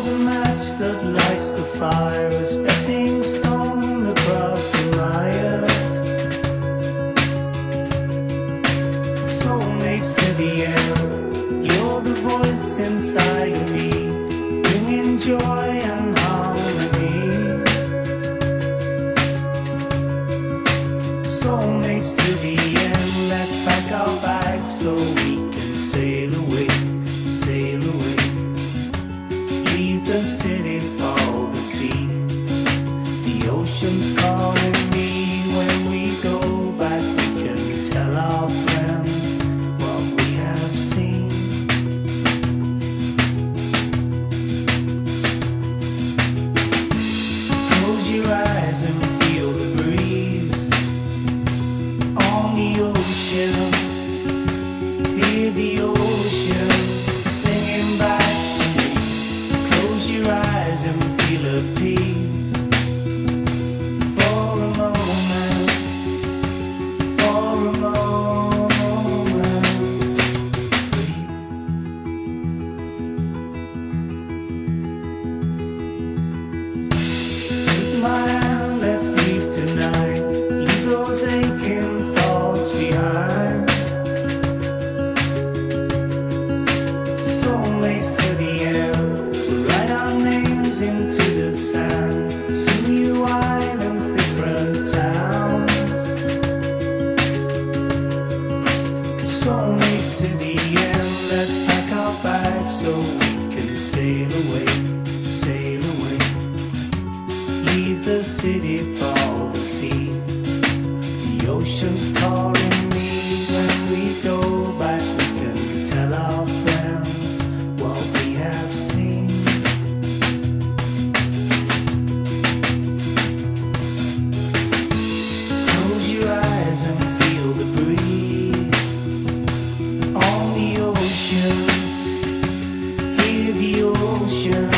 You're the match that lights the fire, a stepping stone across the mire. Soulmates to the end. You're the voice inside of me, bringing joy and harmony. Soulmates to the end. Let's pack our bags so we can sail away, sail away. Leave the city for the sea. The ocean's calling me. When we go back, we can tell our friends what we have seen. Close your eyes and feel the breeze on the ocean. Hear the ocean singing back to me. Close your eyes and feel a peace for a moment, for a moment. Free. Take my hand, let's leave tonight. Leave those aching thoughts behind. Soulmates to the end. We'll write our names into the sand. See new islands, different towns. Soulmates to the end. Let's pack our bags so we can sail away, sail away. Leave the city for the sea. The ocean's calling me. When we go back, we can tell our friends what we have seen. Close your eyes and feel the breeze on the ocean. Hear the ocean